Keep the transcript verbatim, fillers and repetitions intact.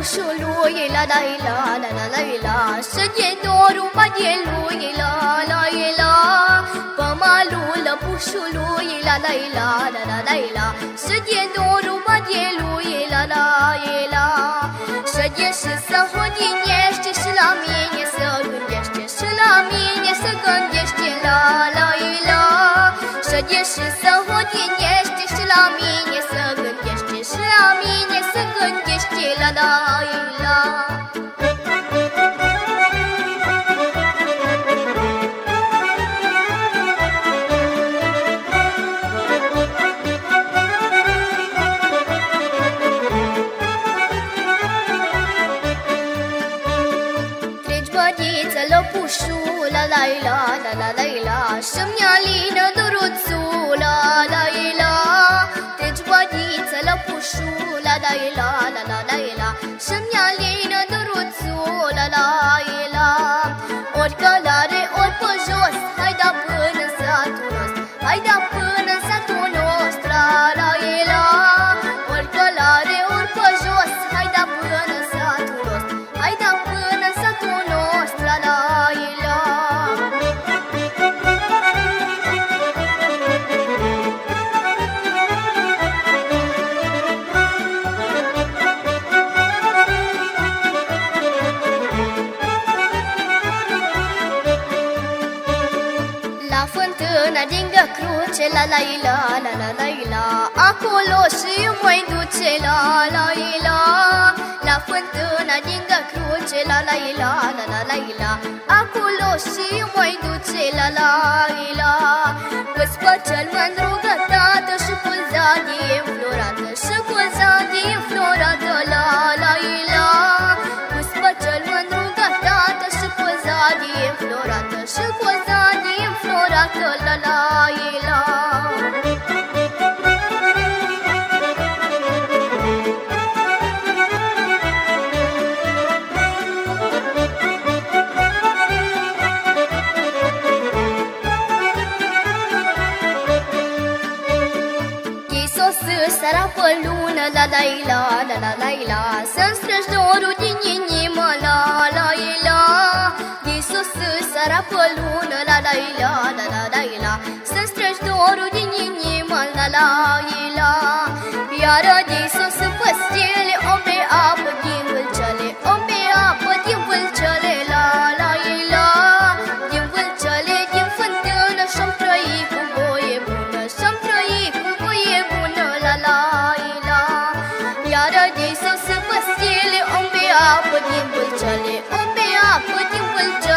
pușului, la la la la la la la. Să de dorul badelui, la la la. Pe malul pușului, la la la la la la la. Să de dorul badelui, la la la. Să de și să hodinește și la mine să gândește, și la mine să gândește, la la la. Să de și să hodinește și la mine să gândește, și la mine să gândește, la la la. Lăpușul, la la la la la la la. Și-mi alină doruțul, la la la. Treci bădiță, lăpușul, la la la la la la la. Și-mi alină doruțul, la la la. Ori călare, ori pe jos, hai da până în satul nostru, hai da până în satul nostru, la la la. Ori călare, ori pe jos, hai da până în satul nostru, hai da până în satul nostru, la la. Fântâna din Găcruce, la la la la la la la. Acolo și mă-i duce, la la la. La fântâna din Găcruce, la la la la la la la. Acolo și mă-i duce, la la la. Cu-ți pe cel mândru gătată și cu zadie înflorată, și cu zadie înflorată, la la la. Cu-ți pe cel mândru gătată și cu zadie înflorată, și cu zadie înflorată, la la la. Sara pe lună, la la la la la la la. Să-mi strângi dorul din inimă, la la la. Din sus sara pe lună, la la la la la la la. Să-mi strângi dorul din inimă, la la la. Iară din sus pe stele, o pe apă din vâlcele, o pe apă din vâlcele, la la la. Din vâlcele, din fântână, și-am trăit cu voie bună, și-am trăit cu voie bună, la la la. Iară din sus pe stele, o pe apă din vâlcele, o pe apă din vâlcele.